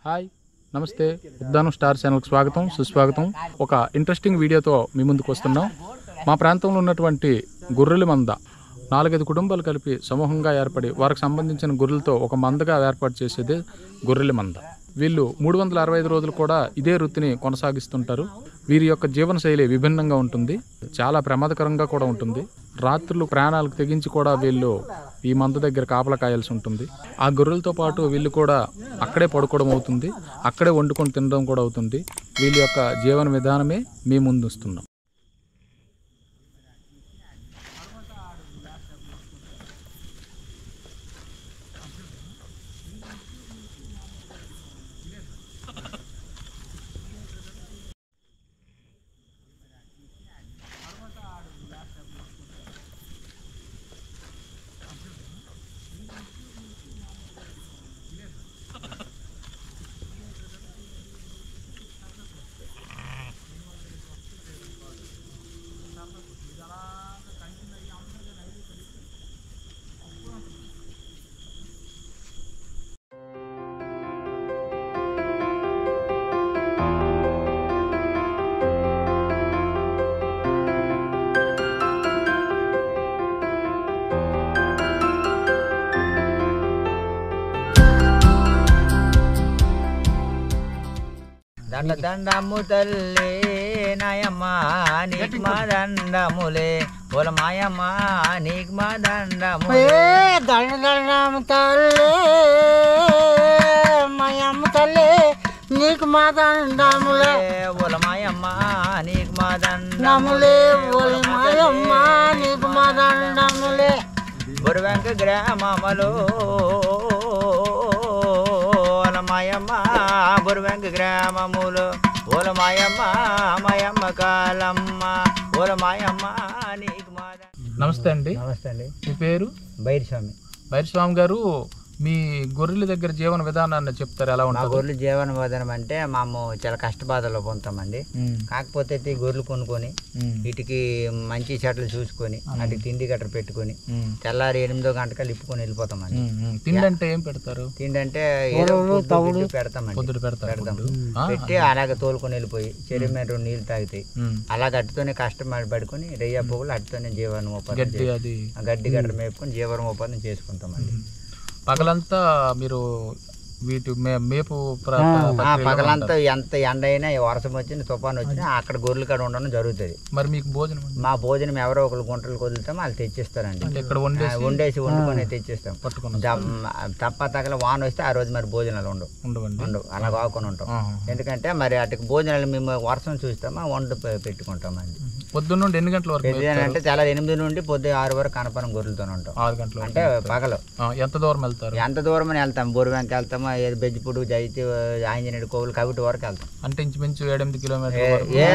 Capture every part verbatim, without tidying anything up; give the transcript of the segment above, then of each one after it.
Hi నమస్తే Uddanam star ఛానల్కి స్వాగతం సుస్వాగతం. ఒక ఇంట్రెస్టింగ్ వీడియోతో మీ ముందుకు వస్తున్నాం. మా ప్రాంతంలో ఉన్నటువంటి గొర్రెల మంద నాలుగైదు కుటుంబాలు కలిపి సమూహంగా ఏర్పడి వారికి సంబంధించిన గొర్రెలతో ఒక మందగా ఏర్పాటు చేసేది గొర్రెల మంద. వీళ్ళు మూడు వందల అరవై ఐదు రోజులు కూడా ఇదే వృత్తిని కొనసాగిస్తుంటారు. వీరి యొక్క జీవనశైలి విభిన్నంగా ఉంటుంది, చాలా ప్రమాదకరంగా కూడా ఉంటుంది. రాత్రులు ప్రాణాలకు తెగించి కూడా వీళ్ళు ఈ మంద దగ్గర కాపలా కాయాల్సి ఉంటుంది. ఆ గొర్రెలతో పాటు వీళ్ళు కూడా అక్కడే పడుకోవడం అవుతుంది, అక్కడే వండుకొని తినడం కూడా అవుతుంది. వీళ్ళ యొక్క జీవన విధానమే మీ ముందు వస్తున్నాం. దండ దండము తల్లి నాయమ్మ నీకు మా దండములే ఓల మాయమ్మ నీకు మా దండములే దండ దండము తల్లి మాయమ్మ తల్లి నీకు మా దండములే ఓల మాయమ్మ నీకు మా దండములే ఓల మాయమ్మ నీకు మా దండములే. బురువెంక గ్రామములో ఓల మాయమ్మ బురువెంక గ్రామములో ఓల మాయమ్మ మాయమ్మ కాలమ్మ ఓల మాయమ్మ నీకు మా. నమస్తే అండి. నమస్తే అండి. మీ పేరు? బైరిస్వామి. బైరిస్వామి గారు, మీ గొర్రెల దగ్గర జీవన విధానాన్ని చెప్తారు, ఎలా మా ఉంటుంది? గొర్రెలు జీవన విధానం అంటే మేము చాలా కష్టబాధలో పొందుతామండి. కాకపోతే ఈ గొర్రెలు కొనుక్కొని వీటికి మంచి చెట్లు చూసుకొని వాటికి తిండి గట్ర పెట్టుకొని తెల్లారి ఎనిమిదో గంటకల్లా ఇప్పుకొని వెళ్ళిపోతామండి. తిండి అంటే ఏం పెడతారు? తిండి అంటే ఏదో పొద్దు పెడతామండి. పొద్దుట పెడతారు. పెడతాం పెట్టి అలాగే తోలుకొని వెళ్ళిపోయి చెరువు మీద రెండు నీళ్ళు తాగుతాయి. అలాగ అట్టుతోనే కష్టపడి పడుకొని రెయ్య పువ్వులు అట్టుతోనే జీవనోపాధి గడ్డి అది గడ్డి గట్ర మేపుకొని జీవనోపాధి చేసుకుంటామండి. పగలంతా మీరు వీటి మేపు పగలంతా ఎంత ఎండ అయినా వర్షం వచ్చినా తుఫాను వచ్చినా అక్కడ గొర్రెల కాడ ఉండడం జరుగుతుంది. మరి మీకు భోజనం? మా భోజనం ఎవరో ఒకరు గుంటలు వదులుతాం, వాళ్ళు తెచ్చిస్తారండి. ఇక్కడ వండేసి వండుకొని తెచ్చిస్తాం. పట్టుకుని తప్ప తగల వాన వస్తే ఆ రోజు మరి భోజనాలు ఉండవు ఉండవు అలా కాకుండా ఉంటాం. ఎందుకంటే మరి అటుకు భోజనాలు మేము వర్షం చూస్తామా వండు పెట్టుకుంటామండి. పొద్దున్న నుండి ఎన్ని గంటల వరకు? అంటే చాలా ఎనిమిది నుండి పొద్దు ఆరు వరకు కనపరం గొర్రెలతోనే ఉంటాం. ఆరు గంటలు అంటే పగలు. ఎంత దూరం వెళ్తారు? ఎంత దూరం అని వెళ్తాం. బొరువెంక వెళ్తామా, ఏది బెజ్జిపూడు జైతి ఆంజనేయుడు కోవులు కవిటి వరకు వెళ్తాం. అంటే ఇంచుమించు ఏడెనిమిది కిలోమీటర్లు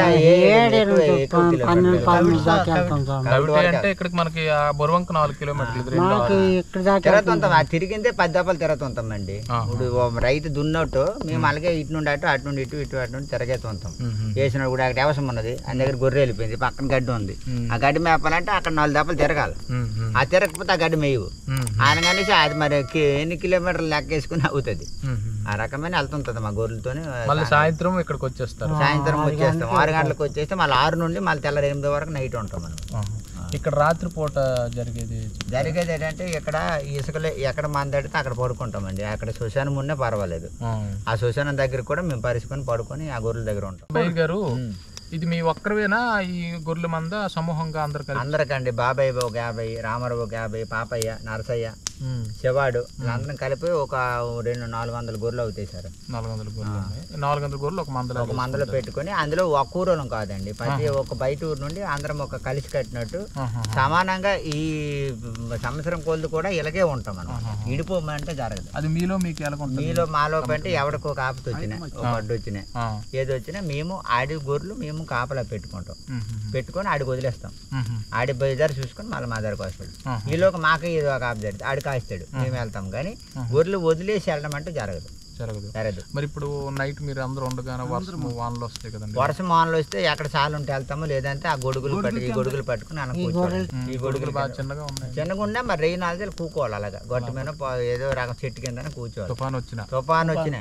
అంటే ఇక్కడికి మనకి బొరువంక నాలుగు కిలోమీటర్లు తిరుగుతుంటాం. ఆ తిరిగిందే పది దెబ్బలు తిరుగుతుంటాం అండి. ఇప్పుడు రైతు దున్నట్టు మేము అలాగే ఇటు నుండి అటు అటు నుండి ఇటు ఇటు అటు నుండి తిరగేస్తుంటాం. వేసినప్పుడు కూడా అక్కడ అవసరం ఉన్నది, ఆయన దగ్గర గొర్రె వెళ్ళిపోయింది, పక్కన గడ్డి ఉంది. ఆ గడ్డి మేపాలంటే అక్కడ నాలుగు దెబ్బలు తిరగాలి. ఆ తిరగకపోతే ఆ గడ్డి మేయవు. ఆయన కనీసం అది మరి ఎన్ని కిలోమీటర్లు లెక్క వేసుకుని అవుతుంది. ఆ రకమైన వెళ్తుంటది మా గొర్రెలతోనే. మళ్ళీ సాయంత్రం ఇక్కడికి వచ్చేస్తారు. సాయంత్రం వచ్చేస్తాం. ఆరు గంటలకు వచ్చేస్తే మళ్ళీ ఆరు నుండి మళ్ళీ తెల్లారి ఎనిమిది వరకు నైట్ ఉంటాం మనం. ఇక్కడ రాత్రి పూట జరిగేది జరిగేది ఏంటంటే ఇక్కడ ఇసుకలే ఎక్కడ మందడితే అక్కడ పడుకుంటామండి. అక్కడ శ్మశానం ఉన్నా పర్వాలేదు. ఆ శ్మశానం దగ్గర కూడా మేము పరిసుకొని పడుకొని ఆ గొర్రెల దగ్గర ఉంటాం. బాబాయ్ గారు, ఇది మీ ఒక్కరివేనా ఈ గొర్రెల మంద సమూహంగా అందరు? అందరికండి. బాబాయ్ ఒక యాభై, రామారావు ఒక యాభై, పాపయ్య, నరసయ్య, శివాడు అందరం కలిపి ఒక రెండు నాలుగు వందల గొర్రెలు అవుతాయి సార్. నాలుగు వందల గొర్రెలు నాలుగు వందల గొర్రెలు ఒక మందలో ఒక మందలో పెట్టుకుని అందులో ఒక ఊరోళం కాదండి, ప్రతి ఒక్క బయట ఊరు నుండి అందరం ఒక కలిసి కట్టినట్టు సమానంగా ఈ సంవత్సరం కొలది కూడా ఇలాగే ఉంటాం మనం. ఇడిపోమంటే జరగదు. అది మీలో మీకు ఎలా ఉంటుంది? మీలో మాలో అంటే ఎవరికి ఒక ఆపత వచ్చినాయి, ఒక అడ్డు వచ్చినాయి, ఏది వచ్చినా మేము ఆడి గొర్రెలు మేము కాపలా పెట్టుకుంటాం. పెట్టుకొని ఆడికి వదిలేస్తాం. ఆడి బజారు చూసుకొని మళ్ళీ మా దగ్గరకు వస్తాడు. ఈలోకి మాకు ఇది ఒక ఆపు జరుగుతుంది, ఆడి కాస్తాడు, మేము వెళ్తాం. కానీ గొర్రెలు వదిలేసి వెళ్ళడం అంటే జరగదు. జరగదు జరగదు మరి ఇప్పుడు నైట్ మీరు అందరూ ఉండగానే వర్షం వానలు వస్తాయి కదండి. వర్షం వానలు వస్తే ఎక్కడ చాలు ఉంటే వెళ్తాము, లేదంటే ఆ గొడుగులు పట్టి ఈ గొడుగులు పట్టుకుని అన్న కూర్చోవాలి. ఈ గొడుగులు బాగా చిన్నగా ఉన్నాయి. చిన్నగా ఉన్నా మరి రెయ్యి నాలుగు కూకోవాలి. అలాగా గొట్ట మీద ఏదో రకం చెట్టు కింద కూర్చోవాలి. తుఫాను వచ్చిన తుఫాను వచ్చినా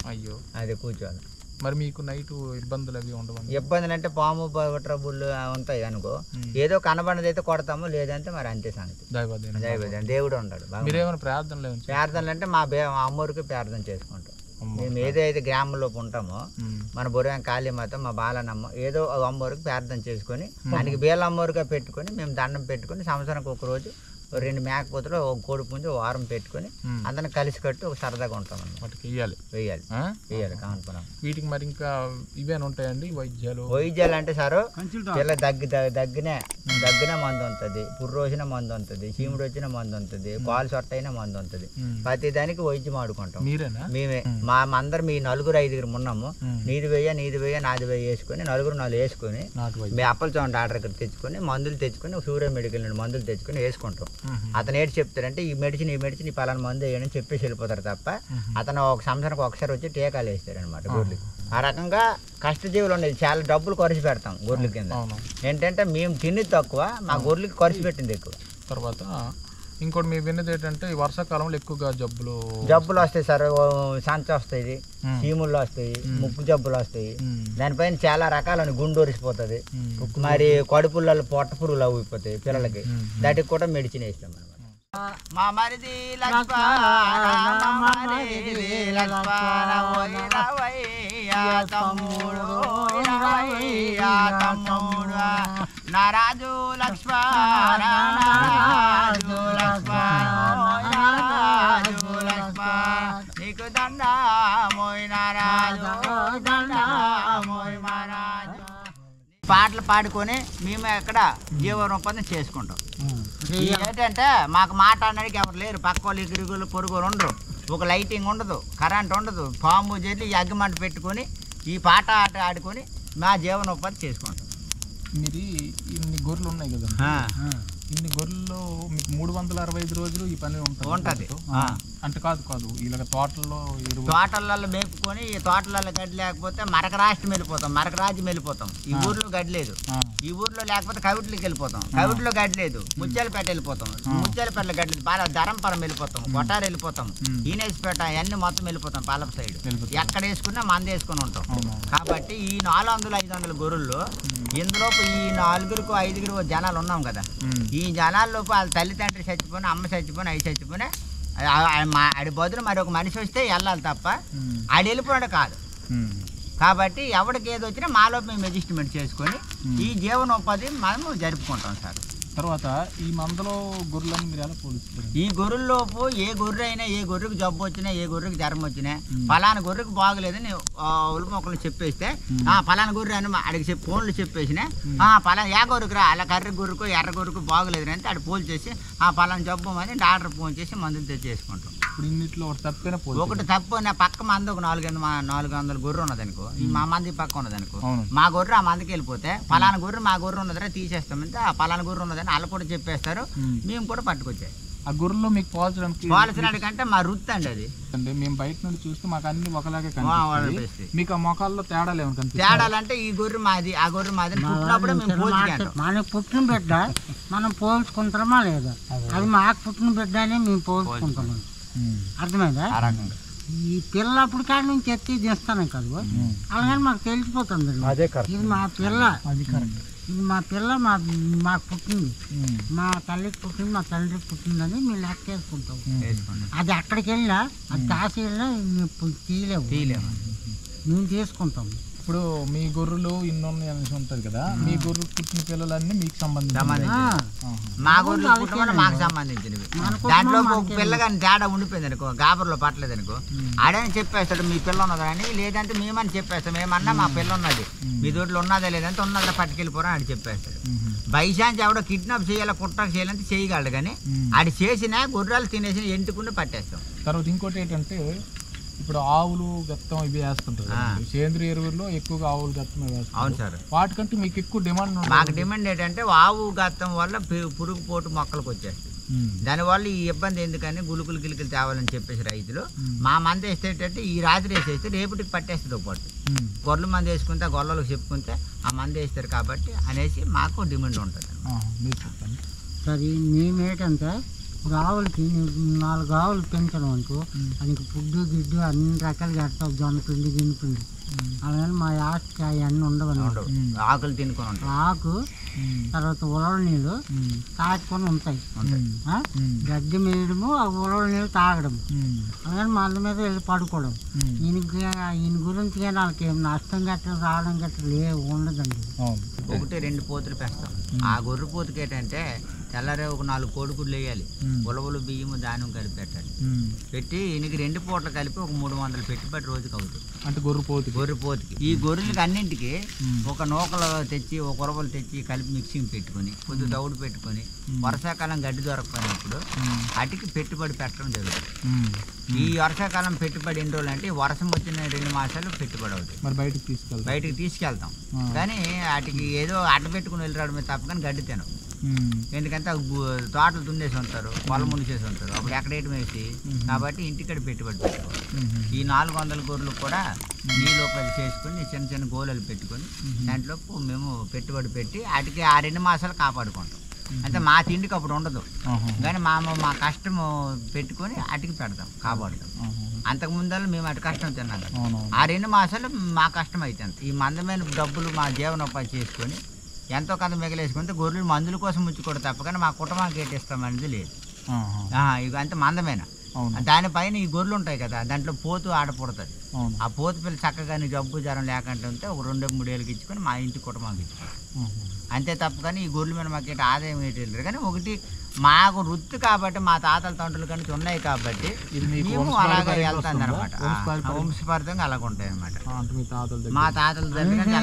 అయ్యో అది కూర్చోవాలి. మరి మీకు నైట్ ఇబ్బందులు అవి ఉండవు? ఇబ్బందులు అంటే పాము ట్రబుల్ ఉంటాయి అనుకో, ఏదో కనబడినది అయితే కొడతాము, లేదంటే మరి అంతే సంగతి. దైవదేవుడు దేవుడు ఉంటాడు. మీరేమైనా ప్రార్థనలు ప్రార్థనలు అంటే మా బే అమ్మవారికి ప్రార్థన చేసుకుంటాం. మేము ఏదైతే గ్రామంలో ఉంటామో మన బుర్రం కాళీమాత మా బాలనమ్మ ఏదో అమ్మవారికి ప్రార్థన చేసుకొని ఆయనకి బేల అమ్మవారిగా పెట్టుకొని మేము దండం పెట్టుకొని సంవత్సరానికి ఒక రోజు రెండు మేకపోతులు ఒక కోడి పుంజు వారం పెట్టుకొని అందరిని కలిసి కట్టి ఒక సరదాగా ఉంటాం అన్నమాట. వెయ్యాలి వెయ్యాలి వెయ్యాలి కానుకున్నాం. వీటికి మరి ఇంకా ఇవేనా ఉంటాయండి వైద్యాలు? వైద్యాలు అంటే సారు పిల్ల దగ్గి దగ్గినే దగ్గిన మందు ఉంటుంది, పుర్రు వచ్చిన మందు ఉంటుంది, చీముడు వచ్చిన మందు ఉంటుంది, కాలు సొట్ట అయిన మందు ఉంటుంది. ప్రతి దానికి వైద్యం ఆడుకుంటాం. మీరేనా? మేమే మా అందరం మీ నలుగురు ఐదుగురు ఉన్నాము. నీది వెయ్య నీది వెయ్య నాది వెయ్యి వేసుకొని నలుగురు నాలుగు వేసుకొని మీ అప్పలచోన డాక్టర్ దగ్గర తెచ్చుకొని మందులు తెచ్చుకొని సూర్య మెడికల్ నుండి మందులు తెచ్చుకొని వేసుకుంటాం. అతను ఏంటి చెప్తారంటే ఈ మెడిసిన్ ఈ మెడిసిన్ ఈ పలానా మందు వేయని చెప్పేసి వెళ్ళిపోతారు తప్ప అతను ఒక సంవత్సరానికి ఒకసారి వచ్చి టీకాలు వేస్తారు అనమాట గొర్రెలకి. ఆ రకంగా కష్టజీవులు ఉండేది, చాలా డబ్బులు ఖర్చు పెడతాం గొర్రెల కింద. ఏంటంటే మేము తిని తక్కువ, మా గొర్రెలకి ఖర్చు పెట్టింది ఎక్కువ. తర్వాత ఇంకోటి మీ విన్నది ఏంటంటే ఈ వర్షాకాలంలో ఎక్కువగా జబ్బులు జబ్బులు వస్తాయి సార్. సంచ వస్తాయి, చీముళ్ళు వస్తాయి, ముక్కు జబ్బులు వస్తాయి. దానిపైన చాలా రకాలని గుండూరిసిపోతుంది, మరి కడుపులలో పొట్ట పురుగులు అయిపోతాయి పిల్లలకి. దాటికి కూడా మెడిసిన్ వేస్తాం అనమాట. మా మరిది నారాజు లక్ష్మణ నీకు దండా మోయ్ నారాజు దండా మోయ్ మహారాజు. పాటలు పాడుకొని మేము ఎక్కడ జీవనోపాధి చేసుకుంటాం. ఏంటంటే మాకు మాట్లాడడానికి ఎవరు లేరు, పక్క వాళ్ళు ఇరుగులు పొరుగులు ఉండరు, ఒక లైటింగ్ ఉండదు, కరెంట్ ఉండదు, పాము జల్లి అగ్గిమంట పెట్టుకొని ఈ పాట ఆట ఆడుకొని మా జీవనోపాధి చేసుకుంటాం. మీరు ఇన్ని గొర్రెలు ఉన్నాయి కదా, ఇన్ని గొర్రెల్లో మీకు మూడు వందల అరవై ఐదు రోజులు ఈ పని ఉంటుంది ఉంటుంది అంటే కాదు కాదు ఇలాగ తోటల్లో తోటలలో మేపుకొని ఈ తోటలలో గడ్డి లేకపోతే మరక రాష్ట్రం వెళ్ళిపోతాం, మరక రాజ్యం వెళ్ళిపోతాం. ఈ ఊర్లో గడ్డి లేదు, ఈ ఊర్లో లేకపోతే కవిట్లకి వెళ్ళిపోతాం, కవిట్లో గడ్డి లేదు ముత్యాలపేట వెళ్ళిపోతాం, ముత్యాలపేటలో గడ్డి లేదు బాగా ధరంపరం వెళ్ళిపోతాం, కొట్టారు వెళ్ళిపోతాం, ఈనేసిపేట అన్ని మొత్తం వెళ్ళిపోతాం. పాలప సైడ్ ఎక్కడ వేసుకున్నా మంది వేసుకొని ఉంటాం. కాబట్టి ఈ నాలుగు వందల ఐదు వందల గొర్రెల్లో ఇందులో ఈ నాలుగురికి ఐదుగురు జనాలు ఉన్నాం కదా, ఈ జనాల్లోపు వాళ్ళ తల్లిదండ్రులు చచ్చిపోయినా అమ్మ చచ్చిపోయినా అవి చచ్చిపోయినా ఆడి బదులు మరి ఒక మనిషి వస్తే వెళ్ళాలి తప్ప ఆడు వెళ్ళిపోయాడు కాదు. కాబట్టి ఎవరికి ఏది వచ్చినా మాలోపు మేము అడ్జస్ట్మెంట్ చేసుకొని ఈ జీవనోపాధి మనము జరుపుకుంటాం సార్. తర్వాత ఈ మందలో గొర్రెలను మీరు ఎలా పోలుస్తారు? ఈ గొర్రెల్లోపు ఏ గొర్రె అయినా ఏ గొర్రెకి జబ్బు వచ్చినా ఏ గొర్రెకి జ్వరం వచ్చినా పలానా గొర్రెకి బాగలేదని ఉలు మొక్కలు చెప్పేస్తే ఆ పలానా గొర్రె అని అడిగి చెప్పి ఫోన్లు చెప్పేసినా ఆ పలానా ఏ గొర్రెకు రా అలా కర్ర గొర్రెకు ఎర్ర గొర్రెకు బాగలేదని అంటే ఆడు పోల్ చేసి ఆ పలానా జబ్బు అని డాక్టర్ ఫోన్ చేసి మందులు తెచ్చేసుకుంటాం. ఇప్పుడు ఇన్నిట్లో ఒకటి తప్పైనా ఒకటి తప్పు నా పక్క మంది ఒక నాలుగు వందల నాలుగు వందల గొర్రె ఉన్నదనుకో, ఈ మా మంది పక్క ఉన్నదనుకో, మా గొర్రె ఆ మందికి వెళ్ళిపోతే పలానా గొర్రె మా గొర్రె ఉన్నదని తీసేస్తామంటే ఆ పలానా గొర్రె ఉన్నదని వాళ్ళు కూడా చెప్పేస్తారు, మేము కూడా పట్టుకొచ్చాయి. ఆ గొర్రెలో మీకు పోల్చడానికి పోల్చడానికి అంటే మా వృత్తి అండి అది. అంటే మేము బయట నుండి చూస్తే మాకు అన్ని ఒకలాగే కనిపిస్తాయి. మీకు ఆ మొఖాల్లో తేడాలు ఏమైనా కనిపిస్తాయి? తేడాలంటే ఈ గొర్రె మాది ఆ గొర్రె మాది పుట్టినప్పుడే మేము పోల్చుకుంటాం. మనకు పుట్టిన బిడ్డ మనం పోల్చుకుంటామా లేదా, అది మాకు పుట్టిన బిడ్డ అని మేము పోల్చుకుంటాం. అర్థమైందా? ఈ పిల్లప్పుడు కాడి నుంచి ఎత్తి తీస్తాను కదా, అలాగని మాకు తెలిసిపోతుంది ఇది మా పిల్ల, ఇది మా పిల్ల మా మాకు పుట్టింది, మా తల్లికి పుట్టింది, మా తండ్రికి పుట్టిందని మేము లెక్క వేసుకుంటాం. అది అక్కడికి వెళ్ళినా అది కాసి వెళ్ళినా తీయలేము తీయలేము మేము తీసుకుంటాం. ఇప్పుడు మీ గొర్రెలు ఇన్నొన్ని అనేసి ఉంటుంది కదా, మీ గొర్రెలు పుట్టిన పిల్లలన్నీ మీకు సంబంధించి మా గొర్రెలు పుట్టమని మాకు సంబంధించినవి. దాంట్లో ఒక పిల్ల కానీ తేడా ఉండిపోయింది అనుకో, గాబర్లో పట్టలేదు అనుకో, ఆడని చెప్పేస్తాడు మీ పిల్ల ఉన్నదా అని, లేదంటే మేమని చెప్పేస్తాం ఏమన్నా మా పిల్ల ఉన్నది మీ దొడ్లో ఉన్నదా లేదంటే ఉన్నదా పట్టుకెళ్ళిపోరా అని చెప్పేస్తాడు. బైచాన్స్ ఎవడో కిడ్నాప్ చేయాలి కుట్ర చేయాలంటే చేయగలడు, కానీ ఆడి చేసిన గొర్రెలు తినేసి ఎంటుకుని పట్టేస్తాం. తర్వాత ఇంకోటి ఏంటంటే ఇప్పుడు ఆవులు గత్తం ఇవి వేస్తుంటారు, సేంద్రియ ఎరువుల్లో ఎక్కువగా ఆవులు గత్తం వేస్తారు. అవును సార్, వాటికంటే మీకు ఎక్కువ డిమాండ్? మాకు డిమాండ్ ఏంటంటే ఆవు గత్తం వల్ల పురుగు పోటు మొక్కలకు వచ్చేస్తాయి, దానివల్ల ఈ ఇబ్బంది ఎందుకని గులుకులు గిలుకులు తేవాలని చెప్పేసి రైతులు మా మంది వేసేటట్టు ఈ రాత్రి వేసేస్తే రేపటికి పట్టేస్తుంది పాటు. గొర్రెల మంది వేసుకుంటే గొర్రెలకు చెప్పుకుంటే ఆ మంది వేస్తారు కాబట్టి అనేసి మాకు డిమాండ్ ఉంటుంది. సరే మేమేటంటే ఇప్పుడు ఆవులకి నాలుగు ఆవులు పెంచడం అనుకో దానికి ఫుడ్ గిడ్డు అన్ని రకాలు కడతావు, జొన్న పిండి గిన్నె పిండి. అలాగని మా ఆస్తి అవన్నీ ఉండవన్నమాట. ఆకులు తినుకొని ఉంటాయి. ఆకు తర్వాత ఉలవల నీళ్ళు తాగుకొని ఉంటాయి. గడ్డి మేయడము ఆ ఉలవల నీళ్ళు తాగడం, అలాగని మంద మీద వెళ్ళి పడుకోవడం. ఈయనకి ఈయన గురించి కానీ వాళ్ళకి ఏం నష్టం గట్ట రావడం గట్ట లే ఉండదండి. ఒకటి రెండు పోతులు పెస్తాం. ఆ గొర్రె పోతుకి ఏంటంటే తెల్లరే ఒక నాలుగు కోడిగుడ్లు వేయాలి, ఉలవలు బియ్యము ధాన్యం కలిపి పెట్టాలి. పెట్టి ఈయనకి రెండు పూటలు కలిపి ఒక మూడు వందలు పెట్టుబడి రోజుకి అవుతుంది. అంటే గొర్రె పోతు గొర్రె పోతుకి ఈ గొర్రెలకి అన్నింటికి ఒక నూకలు తెచ్చి ఒక ఉరవలు తెచ్చి కలిపి మిక్సింగ్ పెట్టుకొని కొద్ది దౌడు పెట్టుకొని వర్షాకాలం గడ్డి దొరకపోయినప్పుడు అటుకి పెట్టుబడి పెట్టడం జరుగుతుంది. ఈ వర్షాకాలం పెట్టుబడి ఎన్ని రోజులు అంటే వర్షం వచ్చిన రెండు మాసాలు పెట్టుబడి అవుతుంది. మరి బయటకు తీసుకెళ్తాం బయటకు తీసుకెళ్తాం కానీ వాటికి ఏదో అడ్డ పెట్టుకుని వెళ్ళి రావడమే తప్ప కానీ గడ్డి తినవు. ఎందుకంటే తోటలు దున్నేసి ఉంటారు, పొలం మునిసేసి ఉంటారు, అప్పుడు ఎక్కడ వేయటం వేసి కాబట్టి ఇంటికడ పెట్టుబడి పెట్టుకోవాలి. ఈ నాలుగు వందల గొర్రెలు కూడా నీళ్ళు ఒకటి చేసుకుని చిన్న చిన్న గోళలు పెట్టుకొని దాంట్లో మేము పెట్టుబడి పెట్టి వాటికి ఆ రెండు మాసాలు కాపాడుకుంటాం. అంటే మా తిండికి అప్పుడు ఉండదు కానీ మా మా కష్టము పెట్టుకొని అటుకి పెడతాం, కాపాడుతాం. అంతకు ముందర మేము అటు కష్టం తిన్నాం కదా, ఆ రెండు మాసాలు మా కష్టం అవుతుంది. ఈ మందమైన డబ్బులు మా జీవనోపాధి చేసుకొని ఎంతో కొంత మిగిలేసుకుంటే గొర్రెలు మందుల కోసం ముచ్చుకోవడం తప్ప కానీ మా కుటుంబానికి ఏటిస్తామనేది లేదు. ఇక అంత మందమైన దానిపైన ఈ గొర్రెలు ఉంటాయి కదా, దాంట్లో పోతు ఆడపడుతుంది. ఆ పోతు పిల్ల చక్కగా జబ్బు జ్వరం లేకుండా ఉంటే ఒక రెండు మూడేళ్ళకి ఇచ్చుకొని మా ఇంటి కుటుంబానికి ఇచ్చుకోవాలి. అంతే తప్ప కానీ ఈ గొర్రెల మీద మాకు ఆదాయం ఏంటి వెళ్ళరు. కానీ ఒకటి మాకు వృత్తి కాబట్టి మా తాతల తండ్రులు కానీ ఉన్నాయి కాబట్టి మేము అలాగే వెళ్తాం అనమాట. వంశపారితంగా అలాగ ఉంటాయి అనమాట. మా తాతల దగ్గర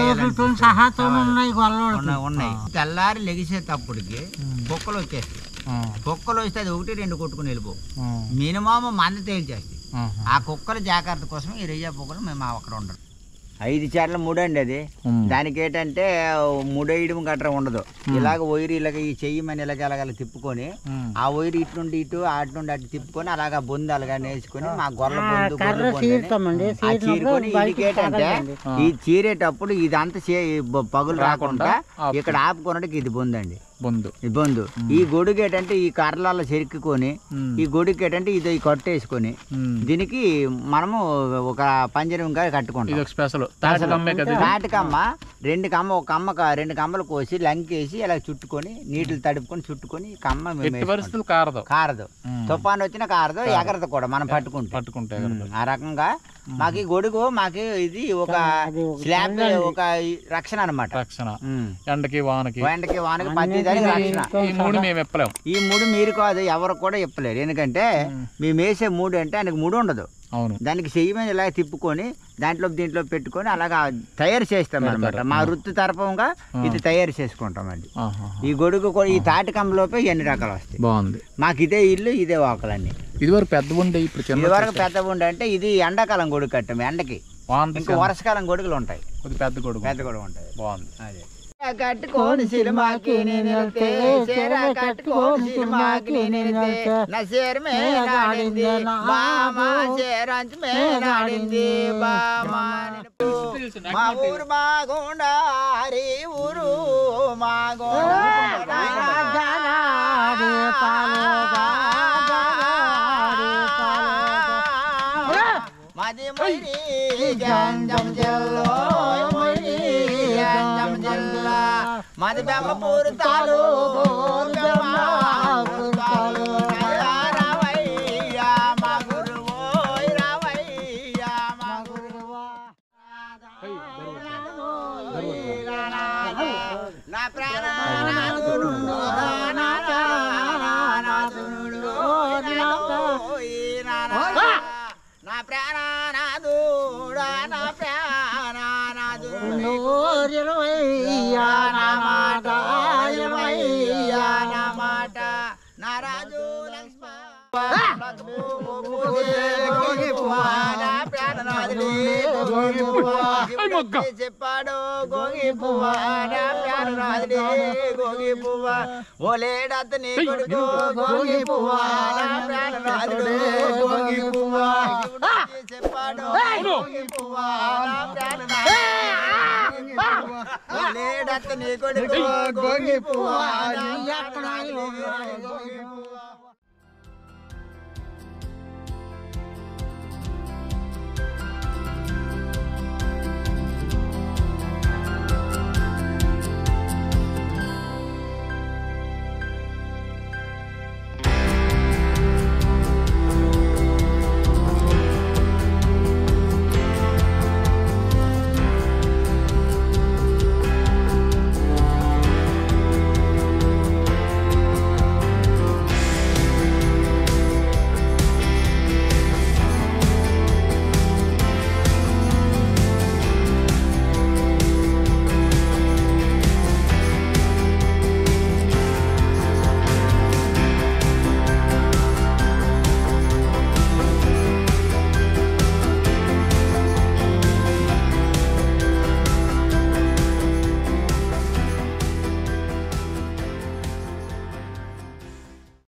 ఉన్నాయి. తెల్లారి లెగిసేటప్పటికి కుక్కలు వచ్చేస్తాయి. కుక్కలు వస్తే అది ఒకటి రెండు కొట్టుకుని వెళ్ళిపో మినిమం మంద తేల్చేస్తాయి. ఆ కుక్కల జాగ్రత్త కోసం ఈ రెయ్య కుక్కలు మేము అక్కడ ఉండడం. ఐదు చీరల ముడి అండి అది. దానికి ఏంటంటే ముడేయడం గట్రా ఉండదు. ఇలాగ వైరు ఇలాగ ఈ చెయ్యి మన ఇలాగ అలాగ తిప్పుకొని ఆ వైరు ఇటు నుండి ఇటు అటు నుండి అటు తిప్పుకొని అలాగా బొందు అలాగా నేర్చుకొని మా గొర్రెల బొందు చీరుకొని ఇంటికి ఏంటంటే ఈ చీరేటప్పుడు ఇదంతా పగులు రాకుండా ఇక్కడ ఆపుకోవడానికి ఇది బొందండి, బొందు ఈ బొందు. ఈ గొడుగు ఏంటంటే ఈ కర్రలలో చెరుక్కుని ఈ గొడుగు ఏంటంటే ఇది కట్టేసుకొని దీనికి మనము ఒక పంజరంగా కట్టుకుంటాం. స్పెషల్ తాటికమ్మ రెండు కమ్మ ఒక కమ్మ రెండు కమ్మలు కోసి లంకేసి ఇలా చుట్టుకొని నీటిని తడుపుకొని చుట్టుకొని కమ్మ పరిస్థితులు కారదు కారదు తుఫాను వచ్చినా కారదు, ఎగరదు కూడా మనం పట్టుకుంటే పట్టుకుంటే ఆ రకంగా మాకు ఈ గొడుగు మాకు ఇది ఒక స్లాబ్ ఒక రక్షణ అనమాట. రక్షణ ఎండకి వానకి ఎండకి వానకి పది దానికి రక్షణ. ఈ మూడు మేము ఇప్పలేము. ఈ మూడు మీరు కాదు ఎవరు కూడా ఇప్పలేరు. ఎందుకంటే మేము వేసే మూడు అంటే ఆయనకు మూడు ఉండదు. అవును, దానికి చెయ్యి మీద ఇలా తిప్పుకొని దాంట్లో దీంట్లో పెట్టుకొని అలాగా తయారు చేస్తాం అనమాట. మా వృత్తి తరపంగా ఇది తయారు చేసుకుంటామండి. ఈ గొడుగు ఈ తాటికమ్మలోపే ఎన్ని రకాలు వస్తాయి. బాగుంది. మాకు ఇదే ఇల్లు ఇదే వాకలన్నీ. ఇది వరకు పెద్ద ఉండే, ఇప్పుడు ఇది వరకు పెద్ద ఉండే అంటే ఇది ఎండాకాలం గొడుగు కట్టాము. ఎండకి ఇంకా వర్షకాలం గొడుగులు ఉంటాయి, పెద్ద గొడుగు పెద్ద గొడుగు ఉంటాయి. బాగుంది. అదే కట్టుకోని సినిమాకి నేనెళ్తే చీర కట్టుకోని సినిమాకి నేనెళ్తే నా చీర మేలాడింది బామ చీరంచు మేలాడింది బామ. మా ఊరు మాగుండా హరి ఊరు మాగుండా మాది మొయ్యి జంజం జిల్లా మాది బెమ్మపూరు తాలూకు రావయ్యా మా గురువు రావయ్యా మా గురువు నా ప్రాణనాథుడు నా ప్రాణనాథుడా నా ప్రాణనాథుడు మాట నా రాజు చెప్పాడు గోగి పువ్వ ప్రాణనాథుడే గోగి పువ్వ ఓలేడతని కొడుకు గోగి పువ్వ ప్రాణనాథుడే గోగి పువ్వ చెప్పాడు గోగి పువ్వ ప్రాణనాథుడే ఓలేడతని కొడుకు గోగి పువ్వ.